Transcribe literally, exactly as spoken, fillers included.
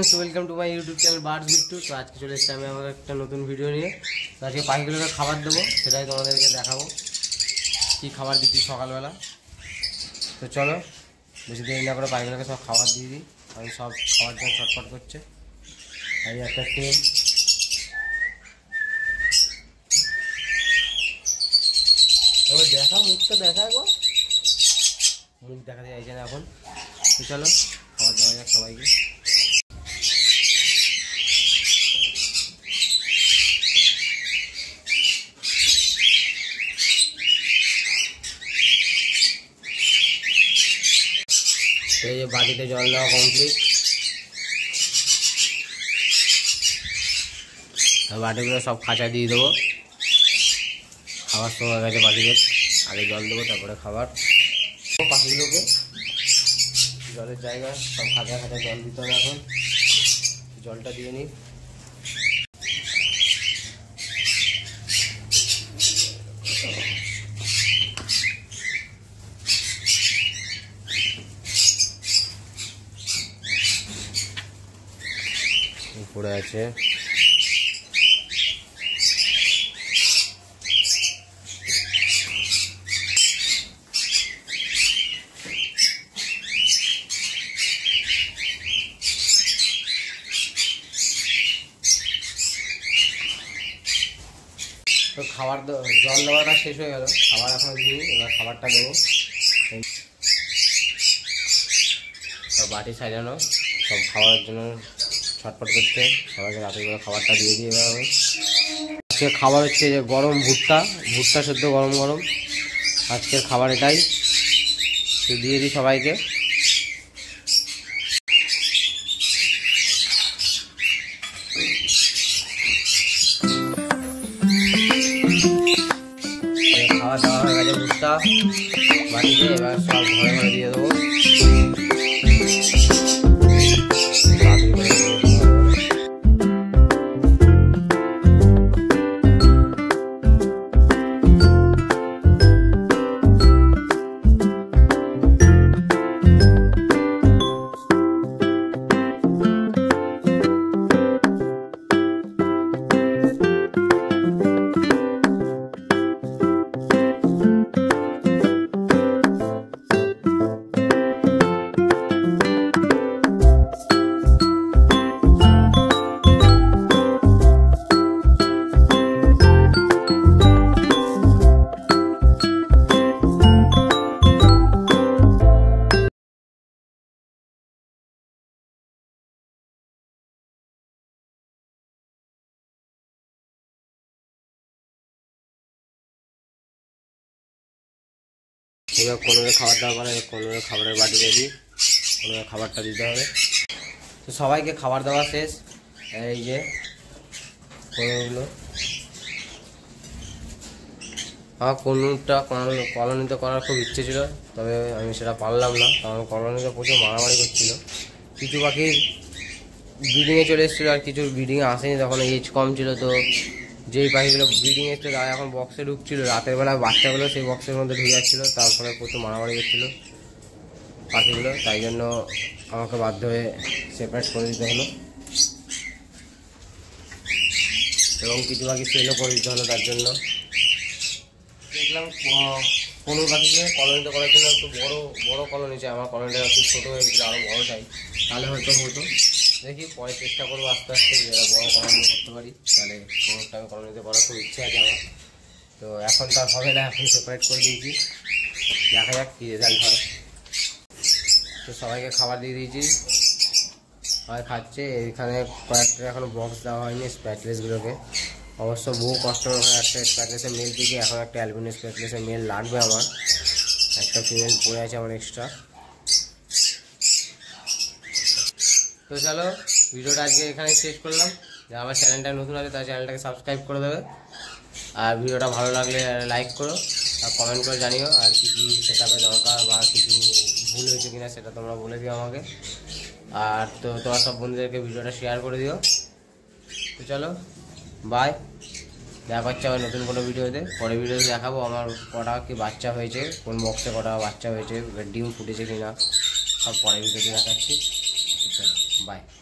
Friends welcome to my YouTube channel birds Bittu. तो आज के चले एসেছি আমি আমার একটা নতুন ভিডিও নিয়ে। তো আজকে পাখিগুলোকে খাবার দেবো, সেটাই তোমাদেরকে দেখাবো কি খাবার দিচ্ছি সকালবেলা। তো চলো বেশি দেরি না করে পাখিগুলোকে সব খাবার দিয়ে দিই। আমি সব খাবার জন্য ছটফট করছে। এই একটা তেল, এবার দেখা মুখটা দেখা গো, মুখ দেখাতে চাইছে না এখন। তো চলো খাবার দেওয়া যাক সবাইকে। এই যে বাটিতে জল দেওয়া কমপ্লিট, বাটিগুলো সব খাঁচা দিয়ে দেবো। খাবার সময় গেছে বাটিতে, আগে জল দেবো তারপরে খাবার। পাখিগুলোকে জলের জায়গায় সব খাঁচা খাঁচা জল দিতে হবে। এখন জলটা দিয়ে নিই। পড়ে আছে তো খাবার জল দেওয়াটা শেষ হয়ে গেল, খাবার এখনো দিইনি। এবার খাবারটা দেবো। সব বাটি সাজানো, সব খাওয়ার জন্য ছটফট করছে। সবাইকে রাতের বেলা খাবারটা দিয়ে দিই। এবার আমি আজকে খাবার হচ্ছে যে গরম ভুট্টা, ভুট্টা সেদ্ধ গরম গরম আজকের খাবার এটাই। তো দিয়ে দিই সবাইকে। খাওয়া দাওয়া হয়ে গেছে ভুট্টা বাটিতে। এবার সব ঘরে ঘরে দিয়ে দেবো। এবার কোনোরে খাবার দাওয়া করে, কোনোরে খাবারের বাটি রেডি, কোনোরে খাবারটা দিতে হবে। তো সবাইকে খাবার দেওয়া শেষ। এই যে কোনোগুলো আমার কোনোটা কলোনিতে করার খুব ইচ্ছে ছিল, তবে আমি সেটা পারলাম না, কারণ কলোনিতে প্রচুর মারামারি করছিল। কিছু পাখির ব্রিডিংয়ে চলে এসেছিলো আর কিছু ব্রিডিংয়ে আসেনি, তখন এজ কম ছিল। তো যেই পাখিগুলো ব্রিডিং এসেছিলো তারা এখন বক্সে ঢুকছিল, রাতের বেলা বাচ্চাগুলো সেই বক্সের মধ্যে ঢুকে যাচ্ছিলো, তার ফলে প্রচুর মারামারি করছিলো পাখিগুলো। তাই জন্য আমাকে বাধ্য হয়ে সেপারেট করে দিতে হলো, এবং কিছু পাখি সেলও করে দিতে হলো। তার জন্য দেখলাম কোনো পাখিকে কলোনিতে করার জন্য একটু বড়ো বড়ো কলোনি চাই। আমার কলোনিটা একটু ছোটো হয়ে গেছিলো, আরও বড়ো চাই, তাহলে হয়তো হতো। দেখি পরে চেষ্টা করবো আস্তে আস্তে যারা বড়ো কলোনি করতে পারি, তাহলে কোনোটা আমি কলোনিতে করার খুব ইচ্ছে আছে আমার। তো এখন তার হবে না, এখন সেপারেট করে দিয়েছি, দেখা যাক কী রেজাল্ট হয়। তো সবাইকে খাবার দিয়ে দিয়েছি, সবাই খাচ্ছে। এখানে কয়েকটা এখনও বক্স দেওয়া হয়নি স্প্যাটলেসগুলোকে। অবশ্য বহু কষ্ট হয় একটা স্প্যাটলেসের মেল দিকে, এখন একটা অ্যালবিনো স্প্যাটলেসের মেল লাগবে আমার। একটা ফিমেল পড়ে আছে আমার এক্সট্রা। তো চলো ভিডিওটা আজকে এখানে শেষ করলাম। যারা আমার চ্যানেলটা নতুন আছে তার চ্যানেলটাকে সাবস্ক্রাইব করে দেবে, আর ভিডিওটা ভালো লাগলে লাইক করো আর কমেন্ট করে জানিও। আর কী কী সেটাপে দরকার বা কিছু ভুল হয়েছে কিনা সেটা তোমরা বলে দিও আমাকে। আর তো তোমার সব বন্ধুদেরকে ভিডিওটা শেয়ার করে দিও। তো চলো বাই, দেখা হচ্ছে আবার নতুন কোনো ভিডিওতে। পরের ভিডিওতে দেখাবো আমার কটা কি বাচ্চা হয়েছে, কোন বক্সে কটা বাচ্চা হয়েছে, ডিম ফুটেছে কিনা, সব পরের ভিডিওতে দেখাচ্ছি। বাই।